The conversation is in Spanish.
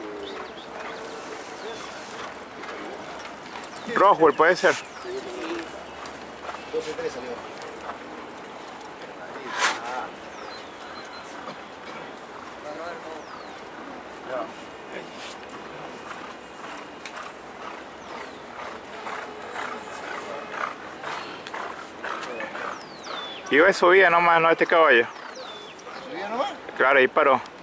Roswell puede ser. 12-3 salió. Iba de subida nomás, no este caballo. ¿Subía nomás? Claro, ahí paró.